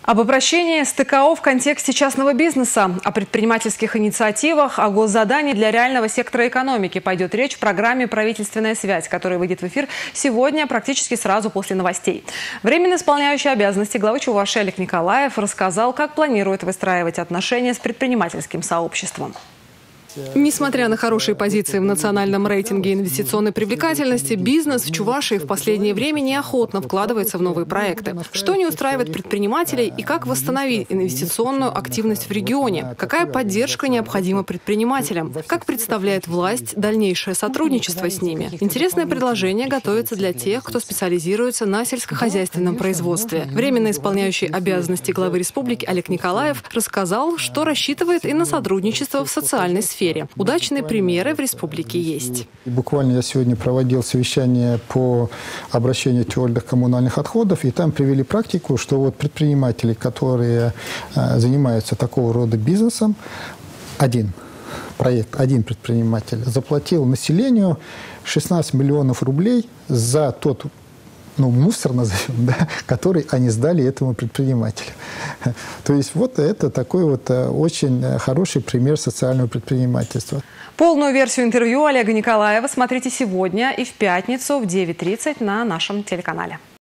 Об обращении с ТКО в контексте частного бизнеса, о предпринимательских инициативах, о госзадании для реального сектора экономики пойдет речь в программе «Правительственная связь», которая выйдет в эфир сегодня практически сразу после новостей. Временно исполняющий обязанности главы Чувашии Олег Николаев рассказал, как планирует выстраивать отношения с предпринимательским сообществом. Несмотря на хорошие позиции в национальном рейтинге инвестиционной привлекательности, бизнес в Чувашии в последнее время неохотно вкладывается в новые проекты. Что не устраивает предпринимателей и как восстановить инвестиционную активность в регионе? Какая поддержка необходима предпринимателям? Как представляет власть дальнейшее сотрудничество с ними? Интересное предложение готовится для тех, кто специализируется на сельскохозяйственном производстве. Временно исполняющий обязанности главы республики Олег Николаев рассказал, что рассчитывает и на сотрудничество в социальной сфере. Удачные примеры в республике есть. Буквально я сегодня проводил совещание по обращению твердых коммунальных отходов, и там привели практику, что вот предприниматели, которые занимаются такого рода бизнесом, один предприниматель заплатил населению 16 миллионов рублей за тот мусор, назовем, да, который они сдали этому предпринимателю. То есть вот это такой вот очень хороший пример социального предпринимательства. Полную версию интервью Олега Николаева смотрите сегодня и в пятницу в 9:30 на нашем телеканале.